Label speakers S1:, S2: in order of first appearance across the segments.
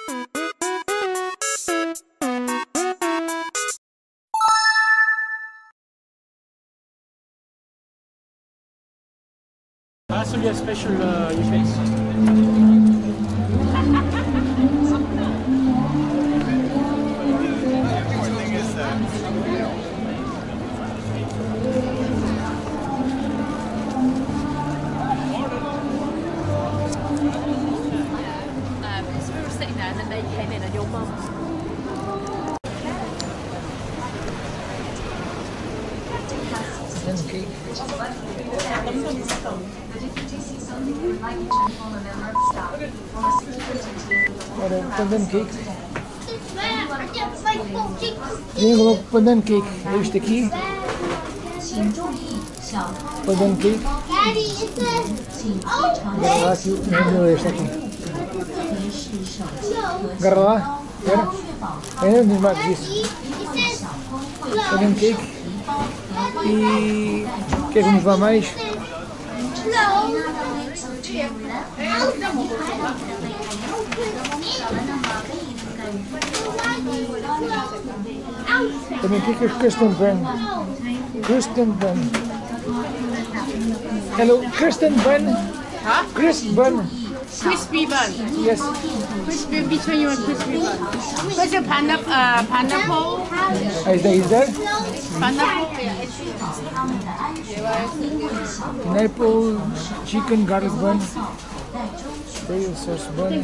S1: So you have special effects.
S2: So we were sitting there and then they came in and your mum.
S3: Olha, pandan cake. Tem pandan cake. É este aqui. Pandan cake. Agarra lá aqui. Não é este aqui. Agarra lá. Espera. Ainda não diz mais que isso. Pandan cake. E o que é que vamos lá mais? Também aqui que é o Kristen Bun. Kristen Bun. Hello, Kristen Bun.
S4: Huh?
S3: Crisp Bun.
S4: Crispy bun.
S3: Yes.
S4: Crispy between you and crispy bun. Where's your pineapple?
S3: Is there?
S4: Pineapple?
S3: Pineapple, chicken, garlic bun. Soy sauce bun.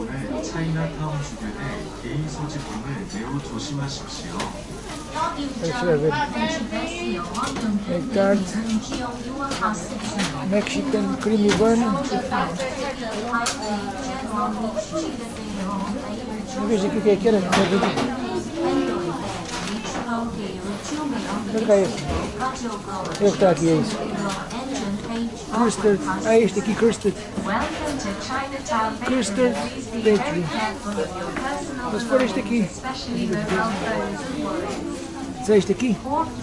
S3: Deixa eu ver. Egg tart. Mexican creamy bun. Veja aqui o que é que era. Olha cá esse. É o que está aqui, é isso. Custard. Ah, este aqui, custard. Custard bakery. Mas for este aqui. É este aqui?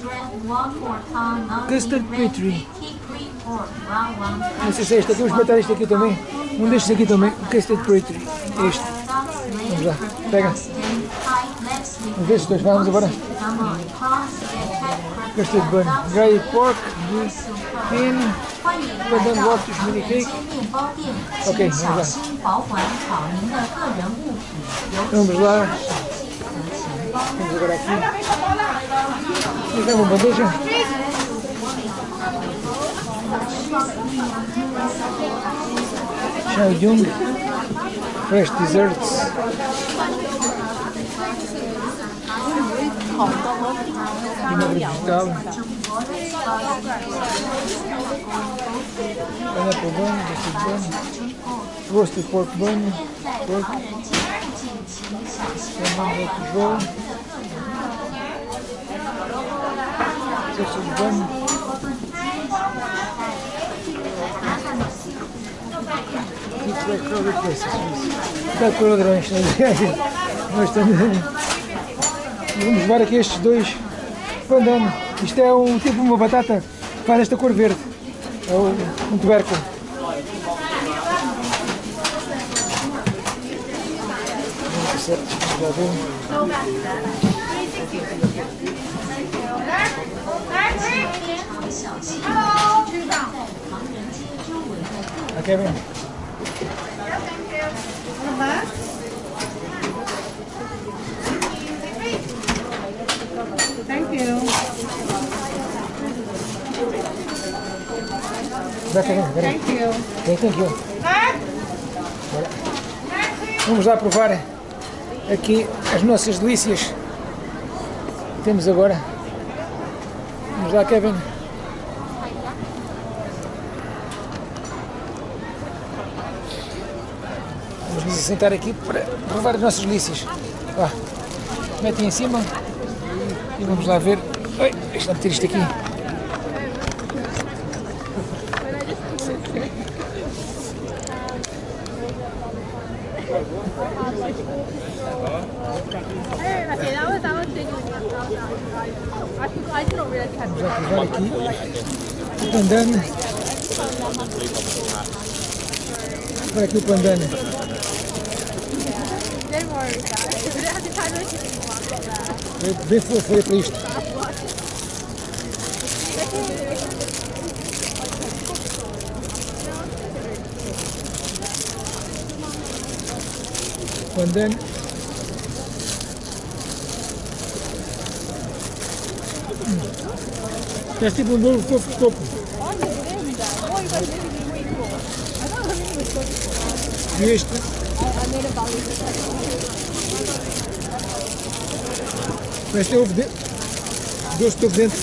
S3: Custard bakery. Não sei se é este aqui, vamos botar este aqui também. Um destes aqui também. Custard bakery. Este. Vamos lá, pega. Um destes dois, vamos agora. Custard bun. Dry pork. Thin. Pandan waffles mini cake. Ok, vamos lá. Vamos lá. Vamos agora aqui. Vamos uma bandeja. Shaoyong. Fresh desserts. Vinagre vegetal. Pineapple bun, roasted bun. Roasted pork bun. Pork. Salmon roast roll. Sausage bun. It's like crowded places. Está com ladrões. Nós estamos. Vamos levar aqui estes dois pandan. Isto é um tipo uma batata que faz esta cor verde. É um tubérculo. Já viu? Ok, bem.
S4: Thank you.
S3: Thank you. Thank you. Vamos lá provar aqui as nossas delícias. Temos agora. Vamos lá, Kevin. Vamos nos assentar aqui para provar as nossas delícias. Vá, metem em cima e vamos lá ver. Oi, deixa-me meter isto aqui. Vamos lá provar aqui o pandan. Para aqui o pandan. É bem fofo, olha para isto. Pandan. É tipo um bolo fofo de coco. E este? Este é ovo dentro. Doce de ovo dentro.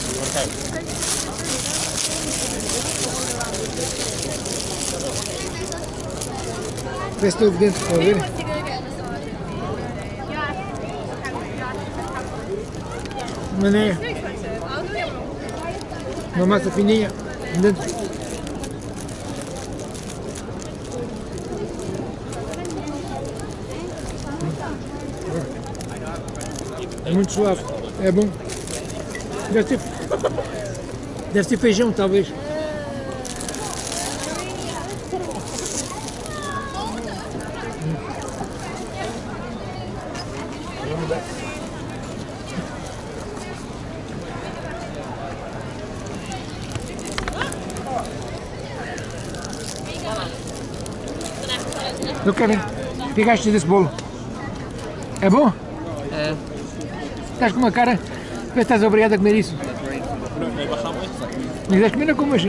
S3: Parece ovo dentro, estão a ver? Mané. Uma massa fininha dentro. É muito suave, é bom. Deve ser feijão, talvez. Eu quero. O que achas desse bolo? É bom?
S5: É.
S3: Estás com uma cara que estás obrigado a comer isso. Não quiseres comer, não comas.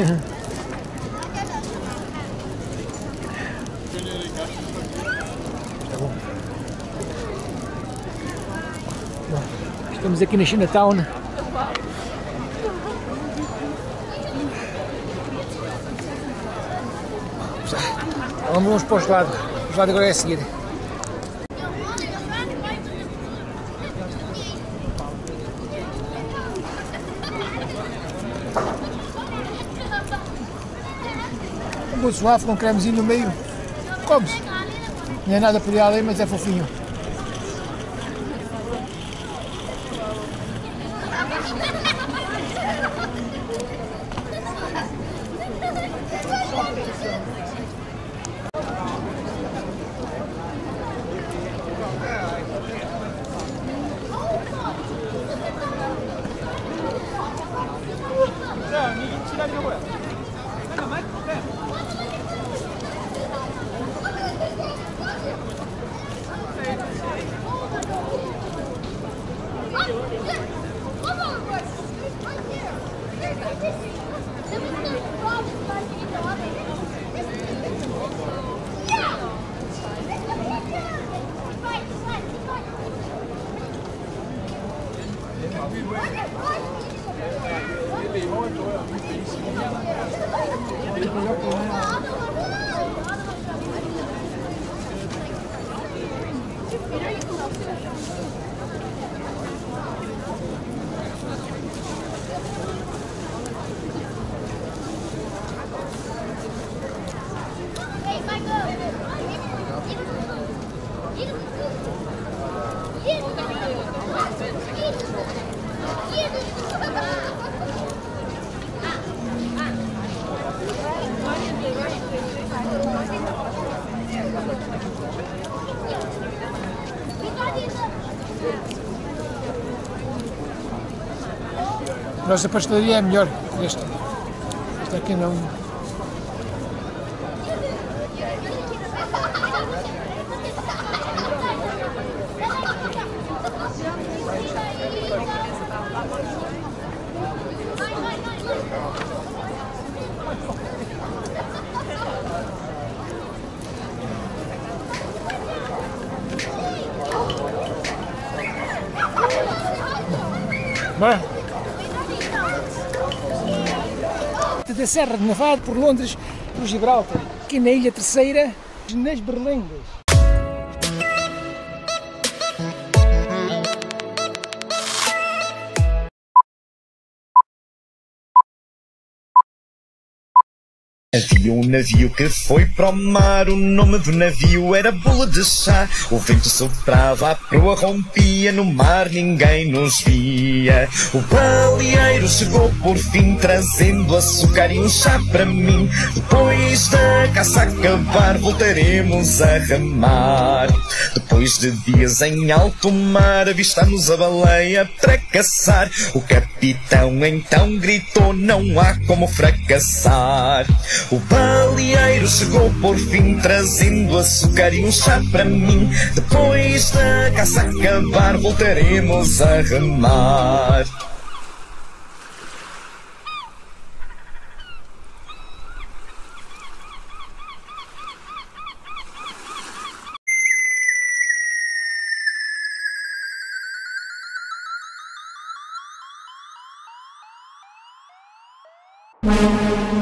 S3: Bom, estamos aqui na Chinatown. Vamos para os lados. Os lados agora é a seguir. Um bolo suave com cremezinho no meio. Come-se. Não é nada por aí, mas é fofinho. Nossa pastelaria é melhor que esta. Esta aqui não. Bem. Da Serra de Nevado por Londres, por Gibraltar, aqui na Ilha Terceira, nas Berlengas.
S6: Havia um navio que foi para o mar, o nome do navio era Bula de Chá. O vento soprava, a proa rompia, no mar ninguém nos via. O baleeiro chegou por fim, trazendo açúcar e um chá para mim. Depois da caça acabar, voltaremos a remar. Depois de dias em alto mar, avistamos a baleia para caçar. O capitão então gritou: não há como fracassar. O baleeiro chegou por fim, trazendo açúcar e um chá para mim. Depois da caça acabar, voltaremos a remar.
S3: Música